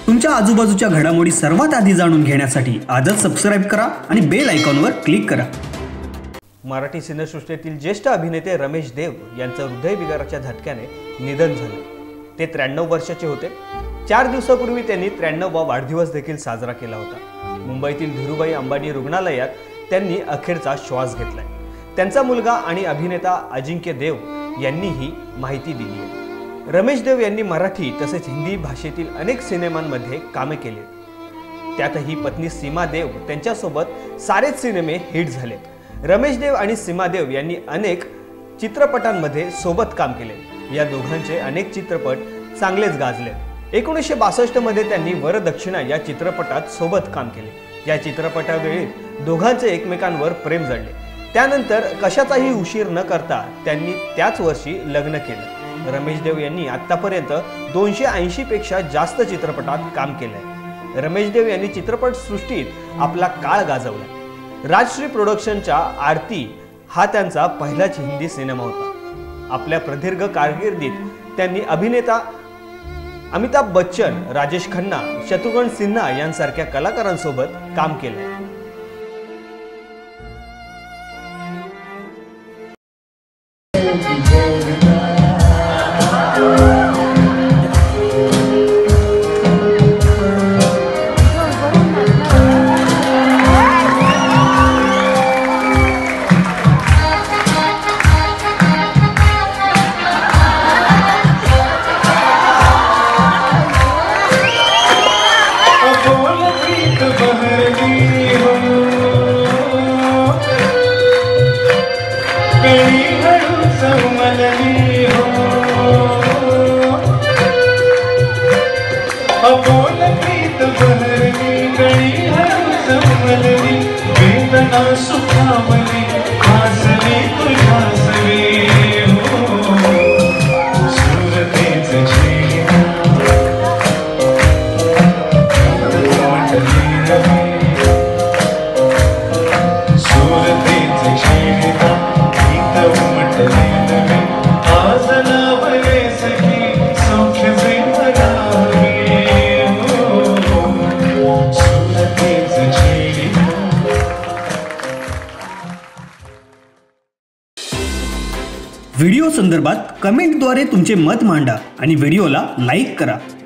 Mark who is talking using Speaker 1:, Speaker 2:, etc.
Speaker 1: तुमच्या आजूबाजूच्या घडामोडी सर्वात आधी जाणून घेण्यासाठी आजच सबस्क्राइब करा आणि बेल आयकॉनवर क्लिक करा।
Speaker 2: मराठी सिनेसृष्टीतील ज्येष्ठ अभिनेते रमेश देव यांचं हृदयविकाराच्या झटक्याने निधन झाले। ते 93 वर्षाचे होते। 4 दिवसापूर्वी त्यांनी 93वा वाढदिवस देखील साजरा केला होता। मुंबईतील धीरूभाई अंबानी रुग्णालयात त्यांनी अखेरचा श्वास घेतलाय। त्यांचा मुलगा आणि अभिनेता अजिंक्य देव यांनी ही माहिती दिली आहे। रमेश देव यांनी मराठी तसेच हिंदी भाषेतील अनेक सिनेमांमध्ये कामे केली। त्यातही पत्नी सीमा देव त्यांच्यासोबत सारेच सिनेमे हिट झाले। रमेश देव आणि सीमा देव यांनी अनेक चित्रपटांमध्ये सोबत काम केले। या दोघांचे अनेक चित्रपट चांगलेच गाजले। 1962 मध्ये त्यांनी वरदक्षिणा या चित्रपटात सोबत काम केले। या चित्रपटावेळी दोघांचे एकमेकांवर प्रेम जडले। त्यानंतर कशाचाही उशीर न करता त्यांनी त्याच वर्षी लग्न केले। रमेश देव यांनी आतापर्यंत 280 पेक्षा जास्त चित्रपटात काम केले। रमेश देव यांनी चित्रपट सृष्टीत आपला काळ गाजवला। राजश्री प्रोडक्शनच्या आरती हा त्यांचा पहिलाच हिंदी सिनेमा होता। आपल्या प्रदीर्घ कारकिर्दीत त्यांनी अभिनेता अमिताभ बच्चन, राजेश खन्ना, शत्रुघ्न सिन्हा यांसारख्या कलाकारांसोबत काम केले।
Speaker 1: व्हिडिओ संदर्भात कमेंटद्वारे तुमचे मत मांडा आणि व्हिडिओला लाईक करा।